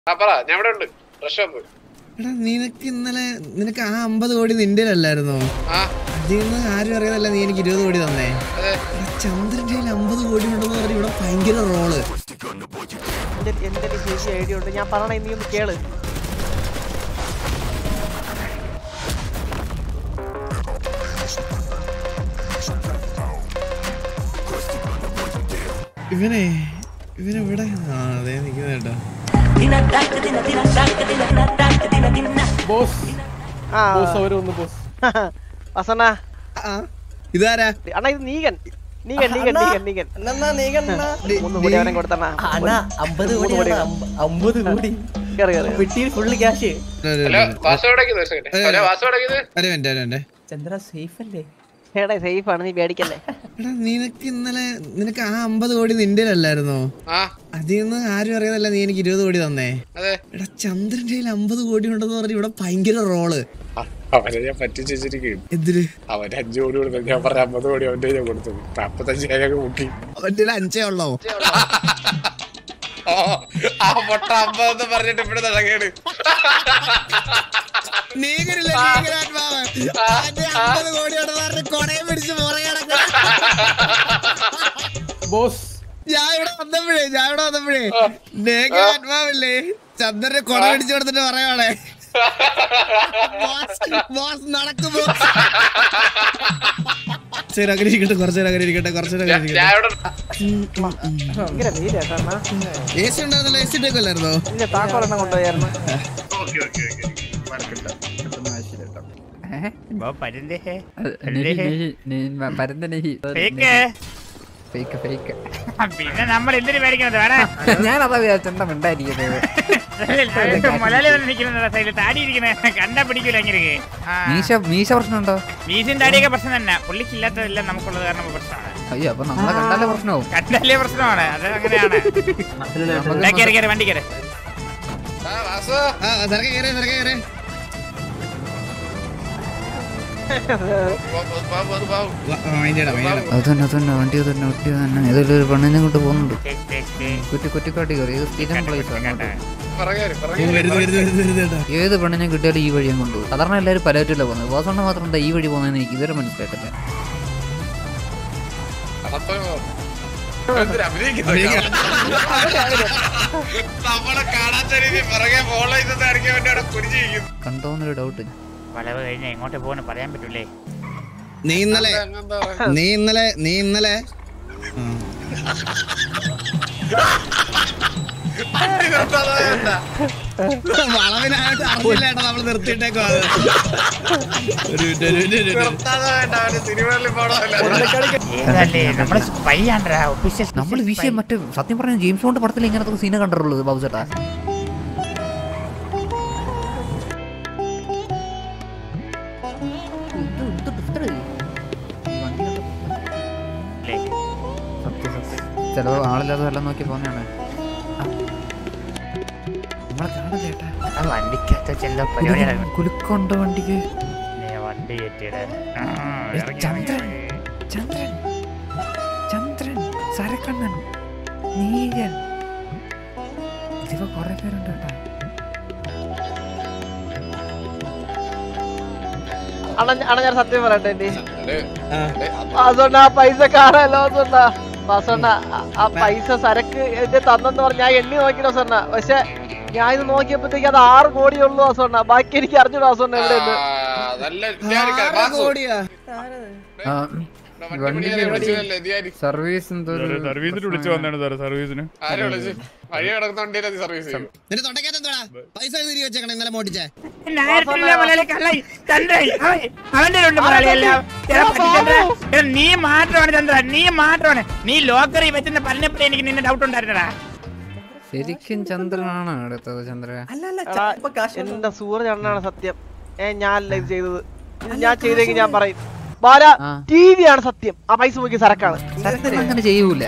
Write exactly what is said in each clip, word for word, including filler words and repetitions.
നിനക്ക് ഇന്നലെ നിനക്ക് ആ അമ്പത് കോടി നിന്റെ അല്ലായിരുന്നോ? അതിൽ നിന്ന് ആരും അറിയാതല്ല നീ എനിക്ക് ഇരുപത് കോടി തന്നേ. ചന്ദ്രന്റെ അമ്പത് കോടി ഉണ്ടെന്ന് പറഞ്ഞ ഇവിടെ ഭയങ്കര റോള്. ഐഡിയ ഉണ്ട്, ഞാൻ പറയണ നീ ഒന്ന് കേള്. ഇവനെ ഇവനെവിടെ? ആ അതെ നിൽക്കുന്ന കേട്ടോ. ഇതാരാ? അണ്ണാ ഇത് നീകൻ നീകൻ നീകൻ നീകൻ നീകൻ മൂന്ന് കോടി അവനെ കൊടുത്തണ്ണാ. അമ്പത് കോടി അമ്പത് കോടി പെട്ടിയിൽ ഫുള്ള് ക്യാഷ്. ചന്ദ്ര സേഫ് അല്ലേ? എടാ സേഫ് ആണ്, നീ പേടിക്കല്ലേ. നിനക്ക് ഇന്നലെ നിനക്ക് ആ അമ്പത് കോടി നിന്റെ അല്ലായിരുന്നോ? അതിൽ നിന്ന് ആരും അറിയാതല്ല നീ എനിക്ക് ഇരുപത് കോടി തന്നേ. എടാ ചന്ദ്രന്റെ അമ്പത് കോടി ഉണ്ടെന്ന് പറഞ്ഞ ഇവിടെ ഭയങ്കര റോള്. അവനെ ഞാൻ പറ്റിച്ചിരിക്കും. എന്തിന്? അവന് അഞ്ചു കോടി കൊടുത്തു, ഞാൻ പറഞ്ഞ അമ്പത് കോടി അവന്റെ ഞാൻ കൊടുത്തത്. നാപ്പത്തഞ്ച് രൂപ മുക്കി. അവന്റെ അഞ്ചേ ഉള്ളോ? ആ പൊട്ട അമ്പതെന്ന് പറഞ്ഞിട്ട് ഇവിടെ നടക്കേട്. ഞാൻ ഇവിടെ വന്നപ്പോഴേ ഞാൻ ഇവിടെ വന്നപ്പോഴേ ആത്മാവില്ലേ ചന്ദ്രനെ കൊട പിടിച്ചു കൊടുത്തിട്ട് പറയാണേ നടക്കുമ്പോ ശരി അങ്ങനെ ഇരിക്കട്ടെ, കുറച്ചേരം അങ്ങനെ ഇരിക്കട്ടെ, കുറച്ചേരം അങ്ങനെ ഇരിക്കട്ടെ. എ സി ഉണ്ടായിരുന്നല്ലോ, എ സി ഇട്ടേക്കല്ലായിരുന്നോ? താക്കോലെണ്ണം കൊണ്ടുപോയായിരുന്നു. പിന്നെ നമ്മൾ എന്തിനു പേടിക്കണത്? ഞാനതാ വിചാരിച്ചെന്താ മിണ്ടായിരിക്കുന്നത്. കണ്ടാ പിടിക്കൂല. മീശ പ്രശ്നമുണ്ടോ? മീശയും താടിയൊക്കെ പ്രശ്നം തന്നെ. പുള്ളിക്കില്ലാത്തതെല്ലാം നമുക്കുള്ളത് കാരണം പ്രശ്നമാണ്. അയ്യോ അപ്പൊ നമ്മളെ കണ്ടാലേ പ്രശ്നമാവും. കണ്ടാലേ പ്രശ്നമാണ്, അത് അങ്ങനെയാണ്. വണ്ടി കയറി അതന്നെ അതന്നെ വണ്ടി തന്നെ വണ്ടി തന്നെ ഏതൊരു പെണ്ണിനെ കൊണ്ട് പോകുന്നുണ്ട്. കുറ്റി കുറ്റിക്കാട്ടി കയറി സ്ഥിരം പ്ലേസ്. ഏത് പെണ്ണിനെ കിട്ടിയാലും ഈ വഴിയും കൊണ്ടുപോകും. സാധാരണ എല്ലാവരും പലവറ്റില്ല പോകുന്നത്. വാസണ്ണ മാത്രം എന്താ ഈ വഴി പോകുന്നതെന്ന് എനിക്ക് ഇതുവരെ മനസ്സിലായിട്ടില്ല. കണ്ടോന്നൊരു ഡൗട്ട്. വളവ് കഴിഞ്ഞ എങ്ങോട്ട് പോകാൻ പറയാൻ പറ്റൂലേ? നീ ഇന്നലെ നീ ഇന്നലെ നീ ഇന്നലെ വളവിനായിട്ട് അറിയില്ലേട്ടാ നമ്മള് നിർത്തിയിട്ടേക്കോ. നമ്മള് വിഷയം മറ്റേ സത്യം പറഞ്ഞ ജെയിംസ് ബോണ്ട് പടത്തിൽ ഇങ്ങനത്തെ സീന കണ്ടിട്ടുള്ളത് ബാബു ചേട്ടാ. ചിലപ്പോ ആളില്ലാതെ വെള്ളം നോക്കി പോന്നെയാണ്. കുലുക്കുണ്ടോ വണ്ടിക്ക്? ചന്ദ്രൻ ചന്ദ്രൻ ചന്ദ്രൻ സരക്കണ്ണൻ നീകൻ ഇതിപ്പോ കൊറേ പേരുണ്ട് കേട്ടാ. അണ ഞാൻ സത്യം പറയട്ടെ, ആ പൈസ കാണാലോ വാസണ്ണ. ആ പൈസ സരക്ക് എന്റെ തന്നെന്ന് പറഞ്ഞ ഞാൻ എണ്ണി നോക്കി വാസണ്ണ. പക്ഷെ ഞാൻ ഇത് നോക്കിയപ്പോഴത്തേക്ക് അത് ആറ് കോടിയുള്ളൂ വാസണ്ണ. ബാക്കി എനിക്ക് അറിഞ്ഞു വാസണ്ണ എവിടെയുണ്ട്. സർവീസ് സർവീസിന് വിളിച്ചു വന്നാണ് സാർ. സർവീസിന് നീ മാത്രമാണ് ചന്ദ്ര, നീ മാത്രമാണ്. നീ ലോക്കറി വെച്ചെന്ന് പറഞ്ഞപ്പോഴേ എനിക്ക് നിന്നെ ഡൗട്ട് ഉണ്ടായിരുന്നടാ. ശരിക്കും ചന്ദ്രനാണ് എടുത്തത്? ചന്ദ്ര എന്റെ സൂര്യ ചന്ദ്രനാണ് സത്യം. ഏ ഞാനല്ല ഇത് ചെയ്തത്. ഞാൻ ചെയ്തെങ്കിൽ ഞാൻ പറയും ബാല ടി വി ആണ് സത്യം. ആ പൈസ നോക്കി സരക്കാണ്. അങ്ങനെ ചെയ്യൂല.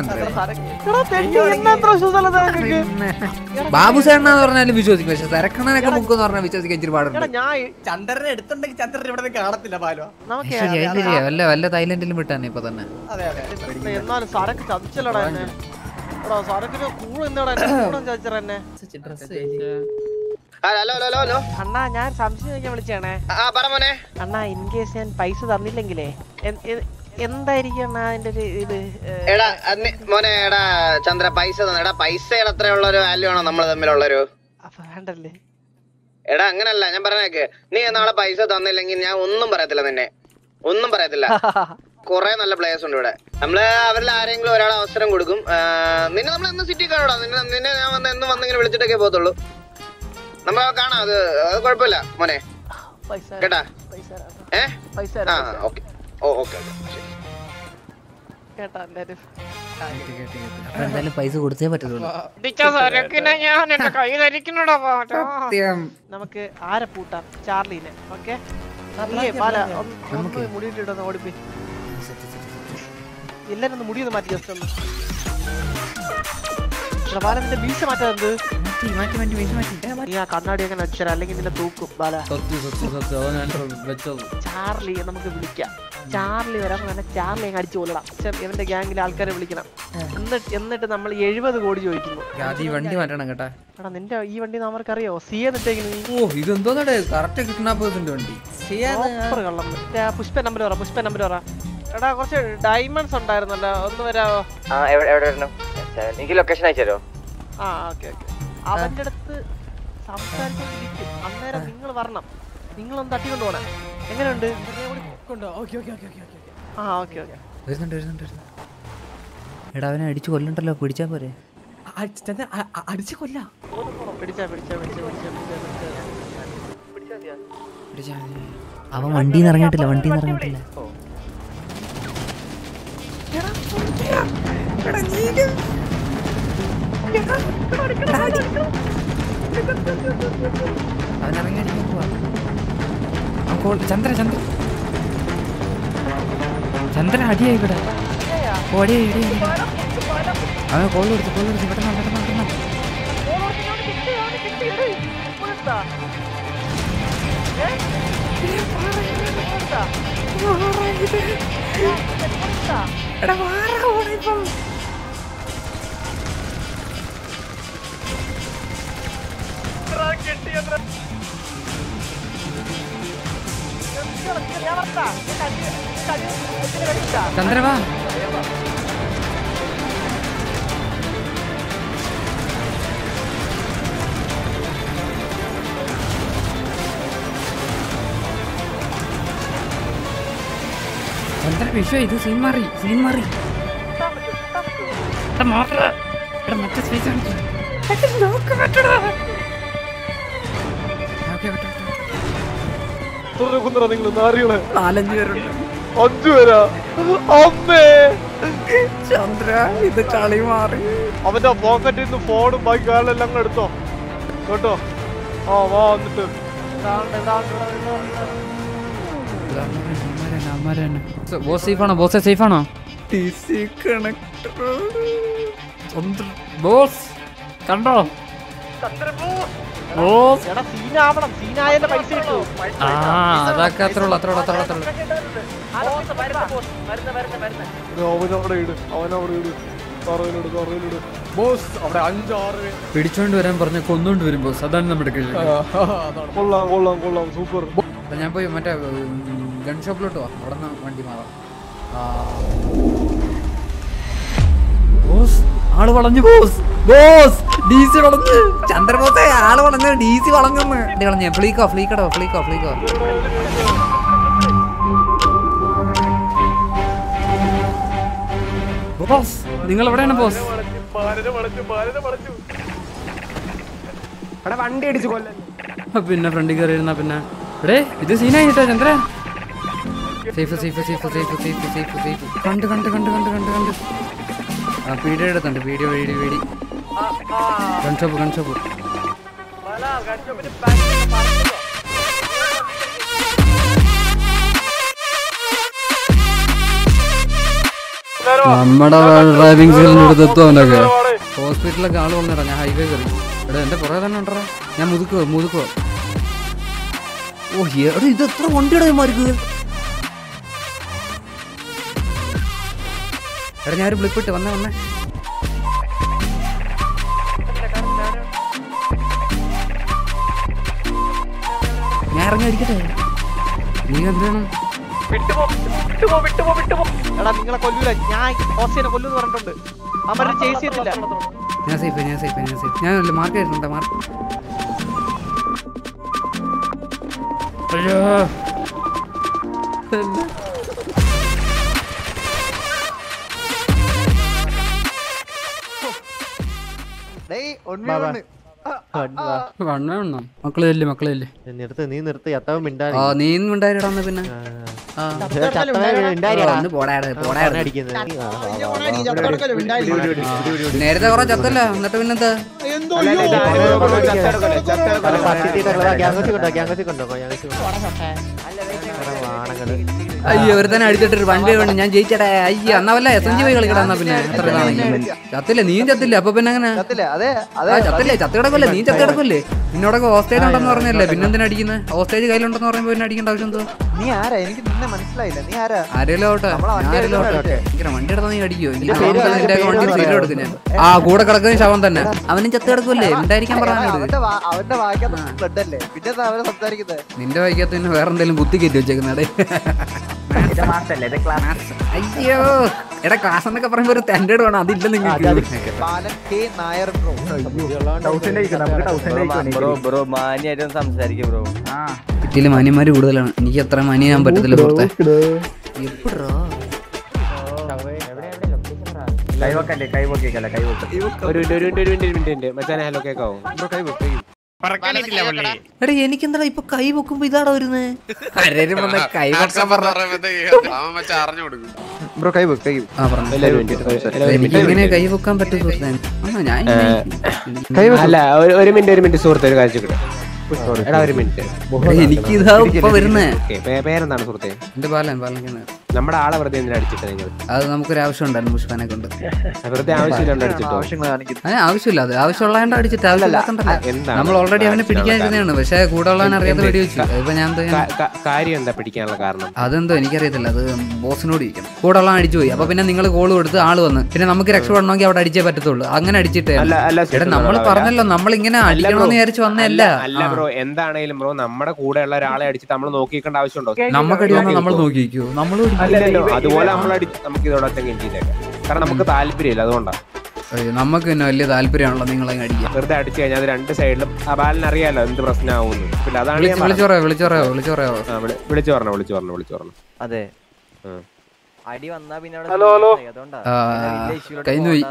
ബാബു സേണെന്ന് പറഞ്ഞാലും വിശ്വസിക്കും, പക്ഷെ സരക്കണ്ണനൊക്കെ ബുക്ക് എന്ന് പറഞ്ഞാൽ വിശ്വസിക്കാൻ ഇച്ചിരി പാടുണ്ട്. ഞാൻ ചന്ദ്രനെ എടുത്തുണ്ടെങ്കിൽ ചന്ദ്രൻ ഇവിടെ കാണത്തില്ല ബാലോ. വല്ല വല്ല തായ്ലൻഡിലും വിട്ടാണ് ഇപ്പൊ തന്നെ. എന്നാലും സരക്ക് ചതിച്ചല്ലടാ എന്നെ. സരക്കിന് കൂടെ എന്താടാ ചോദിച്ചാ എന്നെ ഹലോ ഹലോ ഹലോ അണ്ണാ ഞാൻ സംശയം ചോദിക്കാൻ വിളിച്ചാണേ. അണ്ണാ ഇൻ കേസ് ഞാൻ പൈസ തന്നില്ലെങ്കിലേ എന്തായിരിക്കും അണ്ണാ അതിന്റെ ഒരു ഇത്? എടാ മോനെ എടാ ചന്ദ്ര പൈസ തന്നെടാ. പൈസയുടെ അത്രയുള്ള ഒരു വാല്യൂ ആണോ നമ്മൾ തമ്മിലുള്ളൊരു? അപ്പൊ വേണ്ടല്ലേ? എടാ അങ്ങനല്ല ഞാൻ പറഞ്ഞേക്ക്. നീ നാളെ പൈസ തന്നില്ലെങ്കിൽ ഞാൻ ഒന്നും പറയത്തില്ല, നിന്നെ ഒന്നും പറയത്തില്ല. കൊറേ നല്ല പ്ലേയേഴ്സ് ഉണ്ട് ഇവിടെ. നമ്മള് അവരിൽ ആരെങ്കിലും ഒരാൾ അവസരം കൊടുക്കും. നിന്നെ നമ്മൾ എന്ന് സിറ്റി കാണൂടാ. നിന്നെ നിന്നെ ഞാൻ വന്ന് എന്നും വന്നിങ്ങനെ വിളിച്ചിട്ടൊക്കെ പോകത്തുള്ളൂ. നമ്മൾ കാണാം. അത് അത് കുഴപ്പമില്ല മോനെ കേട്ടാ. ഏ ആ ഓക്കെ ഓ ഓക്കെ എന്തായാലും പൈസ കൊടുത്തേ പറ്റത്തുള്ളൂ. നമുക്ക് ആരെ പൂട്ടാം? ചാർലിനെ. ഓക്കെ മുടിയിട്ടിടന്ന് ഓടിപ്പി. എല്ലാരും ഒന്ന് മുടിയൊന്ന് മാറ്റി ജസ്റ്റ് ഒന്ന്. ബാലന്റെ മീശ മാറ്റാത്. നീ ആ കണ്ണാടി അങ്ങനെ വെച്ചാൽ അല്ലെങ്കിൽ നിന്നെ തൂക്കും ബാല. ചാർലി നമുക്ക് വിളിക്കാം. ചാർലി വരാൻ തന്നെ ചാർലി അങ്ങ് അടിച്ചു കൊല്ലണം. ഇവന്റെ ഗ്യാങ്ങിലെ ആൾക്കാരെ വിളിക്കണം. എന്നിട്ട് എന്നിട്ട് നമ്മൾ എഴുപത് കോടി ചോദിക്കുന്നു. വണ്ടി മാറ്റണം കേട്ടാ. എടാ നിന്റെ ഈ വണ്ടി നമുക്കറിയോ? സിയെ നിട്ടേക്കുന്നു. പുഷ്പ നമ്പർ പറ. പുഷ്പ നമ്പർ പറ. എടാ കുറച്ച് ഡയമണ്ട്സ് ഉണ്ടായിരുന്നല്ലോ, ഒന്ന് വരാവോ? എനിക്ക് ലൊക്കേഷൻ അയച്ചു തരുമോ? ആ ഓക്കെ ഓക്കെ. അവന്റെ അടുത്ത് സംസാരിച്ചോണ്ടിരിക്കും. അന്നേരം നിങ്ങൾ വരണം. നിങ്ങളൊന്ന് തട്ടിക്കൊണ്ട് പോണേ. എങ്ങനെയുണ്ട്? ആ ഓക്കെ ഓക്കെ. എടാ അവനെ അടിച്ചു കൊല്ലണ്ടല്ലോ, പിടിച്ചാ പോരെ? അടിച്ചു കൊല്ലാം. പിടിച്ചാ പിടിച്ചാ പിടിച്ചാ പിടിച്ചാ. അവൻ വണ്ടിന്ന് ഇറങ്ങിയിട്ടില്ല, വണ്ടിന്ന് ഇറങ്ങിയിട്ടില്ല. അവനിറങ്ങിയടിക്കാൻ പോവാ. ചന്ദ്ര ചന്ദ്ര ചന്ദ്ര അടിയായി ഇവിടെ. ഓടിയായി ഇടിയായി. അവൻ കോൾ കൊടുത്തു കോൾ കൊടുത്തു പെട്ടെന്ന് പെട്ടെന്ന് പെട്ടെന്ന്. എടാ വാറ ഓടിപ്പം. ചന്ദ്ര വാ. ചന്ദ്ര വിഷു ഇത് സീൻ മാറി സീൻ മാറി. മറ്റേ സ്പേസ് നാലഞ്ചു പേരുണ്ട്. അഞ്ചു പേരാ? അമ്മേ ചന്ദ്ര ഇത് കളി മാറി. അവന്റെ പോക്കറ്റിൽ നിന്ന് ഫോണും ബാക്കി കാലെല്ലാം എടുത്തോ കേട്ടോ. ആ വാ വന്നിട്ട് ബോസ് സേഫാണോ? ബോസെ സേഫാണോ? ബോസ് കണ്ടോ? സീനാവണം. സീനായാലും പൈസ കിട്ടും. ആ അതൊക്കെ അത്ര ഉള്ളു അത്ര ഉള്ളു അത്ര ഉള്ളു. അവനവിടെ ഇട് അവനവിടെ ഇട് തറയിലിട് തറയിലിട്. ബോസ് അവിടെ അഞ്ചാറ് പിടിച്ചോണ്ട് വരാൻ പറഞ്ഞ കൊന്നോണ്ട് വരും ബോസ്. അതാണ് നമ്മുടെ കഴിവ്. കൊള്ളാം കൊള്ളാം കൊള്ളാം സൂപ്പർ. ഞാൻ പോയി മറ്റേ ഗൺ ഷോപ്പിലോട്ട് പോവാ. അവിടെ നിന്ന് വണ്ടി മാറാം. ബോസ് ആള് വളഞ്ഞു. ബോസ് ബോസ് ഡി സി വളഞ്ഞു. ചന്ദ്രബോസേ ആള് വളഞ്ഞു. ഡി സി വളഞ്ഞെന്ന് കളഞ്ഞ. ഫ്ലീക്കോ ഫ്ലീക്കടോ ഫ്ലീക്കോ ഫ്ലീക്കോ. ബോസ് നിങ്ങൾ എവിടെയാണ് ബോസ്? വണ്ടി അടിച്ചു കൊല്ലം. പിന്നെ ഫ്രണ്ടിൽ കയറിയിരുന്ന പിന്നെ എടേ ഇത് സീനായി കേട്ടോ Chandra. Safe safe safe safe safe safe safe. കണ്ട് കണ്ട് കണ്ട് കണ്ട് കണ്ട് കണ്ട് ആ പീഡിയോ എടുത്തുണ്ട്. പീഡിയോ വീടി വീടി ഗൺ ഷോപ്പ് ഗൺ ഷോപ്പ്. നമ്മുടെ ഡ്രൈവിംഗ് സ്കില്ലിന്റെ അടുത്ത് എത്തും അവനൊക്കെ. ഹോസ്പിറ്റലൊക്കെ ആള് വന്നിടാം. ഞാൻ ഹൈവേ കയറി. എടാ എന്റെ പുറകെ തന്നെ ഉണ്ടോ? ഞാൻ മുതുക്കുവോ മുതുക്കുവോ. ഓ എടാ ഇത് എത്ര വണ്ടിയുടെ മാർക്ക്. എടാ ഞാനൊരു ബ്ലിപ്പ് ഇട്ട് വന്നേ വന്നേ. ഇറങ്ങി അടിക്കട്ടെ. നീ എന്താണ് വിട്ടുപോ വിട്ടുപോ വിട്ടുപോ വിട്ടുപോ. എടാ നിങ്ങളെ കൊല്ലൂല, ഞാൻ ഓസ്റ്റിനെ കൊല്ലൂന്ന് പറഞ്ഞിട്ടുണ്ട്. അവരെ ചേസ് ചെയ്തില്ല. ഞാൻ സേഫ് ഞാൻ സേഫ് ഞാൻ സേഫ് ഞാൻ മാർക്ക് ചെയ്തിട്ടുണ്ട്. മാർക്ക് അയ്യോ മക്കളല്ലേ മക്കളല്ലേ നിർത്ത് നീ നിർത്ത് എത്തവും മിണ്ടാ ഓ നീ മിണ്ടായിടാന്ന് പിന്നെ നേരത്തെ കുറെ ചത്തല്ല എന്നിട്ട് പിന്നെന്താ അയ്യോ ഒരു തന്നെ അടിച്ചിട്ടൊരു വണ്ടി വേണം ഞാൻ ജയിച്ചടേ. അയ്യോ എന്നാ വല്ല എസ് എൻ ജി പോയി കളിക്കടാ. എന്നാ പിന്നെ എത്ര ചത്തില്ല നീയും ചത്തില്ല. അപ്പൊ പിന്നെ അങ്ങനെ ചത്തില്ലേ ചത്തി കിടക്കല്ലേ നീ ചത്തി കിടക്കല്ലേ. നിന്നോടൊക്കെ ഹോസ്റ്റേജ് ഉണ്ടെന്ന് പറഞ്ഞല്ലേ പിന്നെന്തിനാ അടിക്കുന്നത്? ഹോസ്റ്റേജ് കയ്യിലുണ്ടെന്ന് പറയുമ്പോ പിന്നെ അടിക്കേണ്ട ആവശ്യം എന്തോ? നീ ആരാ? എനിക്ക് നിന്നെ മനസ്സിലായില്ല. നീ ആരാ? ആരെയല്ലോ ഓട്ടെ ആരെല്ലോ ഓട്ടെ വണ്ടി എടുത്താൽ നീ അടിക്കോ? വണ്ടി സീറ്റ് എടുക്കും ഞാൻ. ആ കൂടെ കിടക്കുന്ന ശവം തന്നെ അവനും ചത്ത് കിടക്കൂല്ലേ ഉണ്ടായിരിക്കാൻ പറഞ്ഞത്. നിന്റെ വായിക്കാത്ത പിന്നെ വേറെ എന്തെങ്കിലും കുത്തി കയറ്റി വെച്ചേക്കുന്നേ. അയ്യോ എടാ ക്ലാസ് എന്നൊക്കെ പറയുമ്പോ ഒരു സ്റ്റാൻഡേർഡ് വേണം. അതില്ല നിങ്ങൾക്ക്. വീട്ടില് മാന്യന്മാര് കൂടുതലാണ്. എനിക്ക് അത്ര മാന്യാൻ പറ്റത്തില്ല. പുറത്തെ എടാ എനിക്കെന്താ ഇപ്പൊ കൈ വെക്കുമ്പോ ഇതാടാ വരുന്നത്. കൈ വെക്കാൻ പറഞ്ഞ കൈ വെക്കാൻ പറ്റും. ഞാൻ അല്ല ഒരു മിനിറ്റ് ഒരു മിനിറ്റ് സുഹൃത്തെ ഒരു കാര്യം. എടാ ഒരു മിനിറ്റ് എനിക്കിതാ ഇപ്പൊ വരുന്നേ. പേരെന്താണ് സുഹൃത്തെ? എന്റെ ബാലൻ ബാലൻ നമ്മുടെ ആളെ വെറുതെ എന്തിനാ അടിച്ചിട്ട് നിങ്ങൾ? അത് നമുക്കൊരു ആവശ്യം ഉണ്ടായിരുന്നു പുഷ്പനെ കൊണ്ട്. വെറുതെ ആവശ്യമില്ല അടിച്ചിട്ടോ? ആവശ്യമില്ല. അത് ആവശ്യമുള്ളതുകൊണ്ട് അടിച്ചിട്ട് നമ്മൾ ഓൾറെഡി അവനെ പിടിക്കാനിരുന്നതാണ്. പക്ഷെ കൂടെ ഉള്ളവൻ അറിയാതെ വെടി വെച്ചു. ഇപ്പൊ ഞാൻ കാര്യം എന്താ പിടിക്കാനുള്ള കാരണം? അതെന്തോ എനിക്കറിയത്തില്ല. അത് ബോസിനോട് ഇരിക്കണം. കൂടെ ഉള്ള അടിച്ചു പോയി. അപ്പൊ പിന്നെ നിങ്ങൾ കോൾ കൊടുത്ത് ആള് വന്ന് പിന്നെ നമുക്ക് രക്ഷപ്പെടണമെങ്കിൽ അവിടെ അടിച്ചേ പറ്റത്തുള്ളൂ. അങ്ങനെ അടിച്ചിട്ട് നമ്മൾ പറഞ്ഞല്ലോ നമ്മൾ ഇങ്ങനെ അടിക്കണമെന്ന് വിചാരിച്ചു വന്നതല്ല. എന്താണേലും ബ്രോ നമ്മുടെ കൂടെ ഉള്ള ഒരാളെ അടിച്ചിട്ട് നമ്മൾ നോക്കിക്കേണ്ട ആവശ്യമുണ്ടോ? നമുക്ക് അടിയാണോ നമ്മൾ നോക്കിക്കോ? നമ്മൾ അതുപോലെ നമ്മൾ നമുക്ക് ഇതോടെ കാരണം നമുക്ക് താല്പര്യമില്ല. അതുകൊണ്ടാണ് നമുക്ക് പിന്നെ വലിയ താല്പര്യമാണല്ലോ നിങ്ങളെ അടിക്കുക. വെറുതെ അടിച്ചു കഴിഞ്ഞാൽ അത് രണ്ട് സൈഡിലും ആ ബാലിന് അറിയാലോ എന്ത് പ്രശ്നമാവുന്നു. പിന്നെ അതാണ് വിളിച്ചു പറയാ വിളിച്ചു പറയാ വിളിച്ചു പറയാ വിളിച്ചു പറഞ്ഞു വിളിച്ചു പറഞ്ഞു വിളിച്ചു പറഞ്ഞു അതെ അടി വന്നാ പിന്നെ കഴിഞ്ഞു പോയി.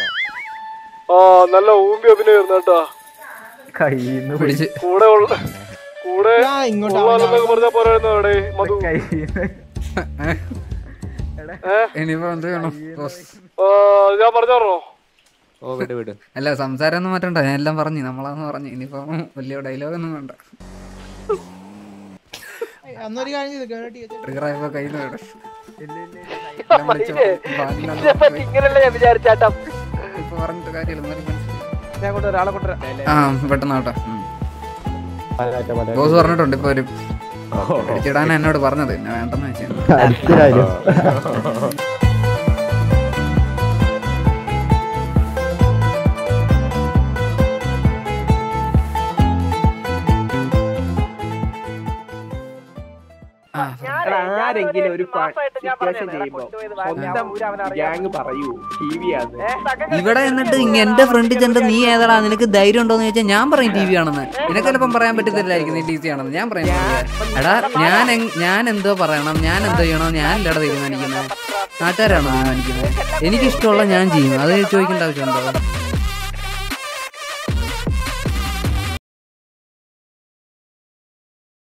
നല്ല ഊമ്പി അഭിനയായിരുന്നു കേട്ടോ. പിടിച്ച് കൂടെ കൂടെ പറഞ്ഞാ പോരായിരുന്നു. ഇനിയിപ്പോ എന്ത് ചെയ്യണം? ഞാൻ പറഞ്ഞോ? ഓ വിട് വിട്. അല്ല സംസാരം ഒന്നും മാറ്റണ്ട. ഞാൻ എല്ലാം പറഞ്ഞു നമ്മളാന്ന് പറഞ്ഞു. ഇനിയിപ്പോ വലിയ ഡയലോഗ് ഒന്നും വേണ്ട. കയ്യിൽ പറഞ്ഞിട്ട് കാര്യമില്ല. ആ പെട്ടെന്ന് കേട്ടോ. ബോസ് പറഞ്ഞിട്ടുണ്ട് ഇപ്പൊ ഒരു അടിച്ചിടാനാ എന്നോട് പറഞ്ഞത്. എന്നെ വേണ്ടെന്ന് വെച്ചാൽ ആരെങ്കിലും ഒരു സിറ്റുവേഷൻ ചെയ്യുമ്പോ ഗ്യാങ് പറയൂ ടി വി ആണ് ഇവിടെ എന്നിട്ട് എന്റെ ഫ്രണ്ട് ചെന്ന് നീ ഏതാടാ നിനക്ക് ധൈര്യം ഉണ്ടോന്ന് ചോദിച്ചാൽ ഞാൻ പറയും ടി വി ആണെന്ന്. നിനക്ക് ചിലപ്പം പറയാൻ പറ്റത്തില്ലായിരിക്കും നീ ടി വി ആണെന്ന്. ഞാൻ പറയും എടാ ഞാൻ ഞാൻ എന്തോ പറയണം ഞാൻ എന്തോ ചെയ്യണോ ഞാനല്ലടാ തീരുമാനിക്കുന്നത്. നാട്ടുകാരാണോ തീരുമാനിക്കുന്നത്. എനിക്കിഷ്ടമുള്ള ഞാൻ ചെയ്യും. അത് ചോദിക്കേണ്ട ആവശ്യമുണ്ടോ?